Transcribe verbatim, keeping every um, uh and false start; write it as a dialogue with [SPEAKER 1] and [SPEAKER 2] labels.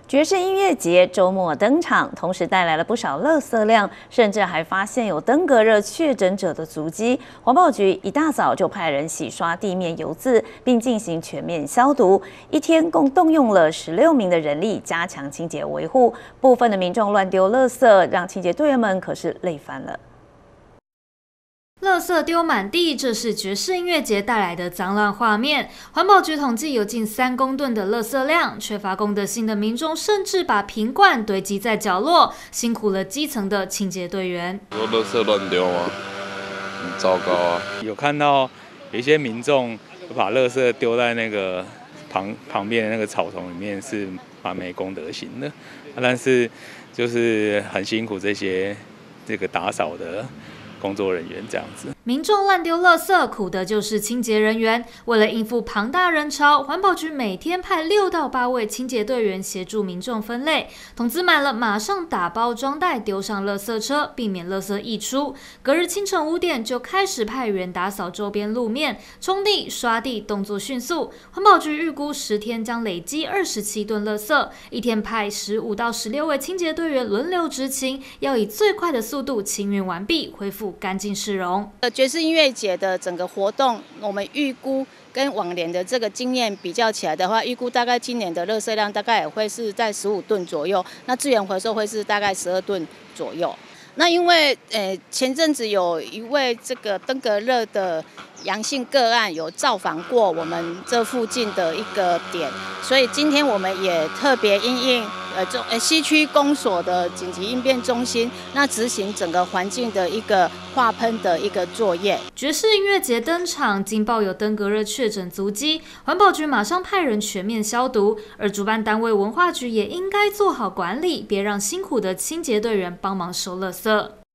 [SPEAKER 1] 爵士音乐节周末登场，同时带来了不少垃圾量，甚至还发现有登革热确诊者的足迹。环保局一大早就派人洗刷地面油渍，并进行全面消毒。一天共动用了十六名的人力，加强清洁维护。部分的民众乱丢垃圾，让清洁队员们可是累翻了。
[SPEAKER 2] 垃圾丢满地，这是爵士音乐节带来的脏乱画面。环保局统计有近三公吨的垃圾量，缺乏公德心的民众甚至把瓶罐堆积在角落，辛苦了基层的清洁队员。
[SPEAKER 3] 说垃圾乱丢吗？很糟糕啊！
[SPEAKER 4] 有看到有一些民众把垃圾丢在那个旁旁边的那个草丛里面，是蛮没公德心的。但是就是很辛苦这些这个打扫的 工作人员这样子，
[SPEAKER 2] 民众乱丢垃圾，苦的就是清洁人员。为了应付庞大人潮，环保局每天派六到八位清洁队员协助民众分类，桶子满了马上打包装袋丢上垃圾车，避免垃圾溢出。隔日清晨五点就开始派员打扫周边路面，冲地、刷地，动作迅速。环保局预估十天将累积二十七吨垃圾，一天派十五到十六位清洁队员轮流执勤，要以最快的速度清运完毕，恢复 干净市容。
[SPEAKER 5] 呃，爵士音乐节的整个活动，我们预估跟往年的这个经验比较起来的话，预估大概今年的垃圾量大概也会是在十五吨左右，那资源回收会是大概十二吨左右。那因为呃前阵子有一位这个登革热的阳性个案有造访过我们这附近的一个点，所以今天我们也特别因应 呃，中呃西区公所的紧急应变中心，那执行整个环境的一个化喷的一个作业。
[SPEAKER 2] 爵士音乐节登场，惊爆有登革热确诊足迹，环保局马上派人全面消毒，而主办单位文化局也应该做好管理，别让辛苦的清洁队员帮忙收垃圾。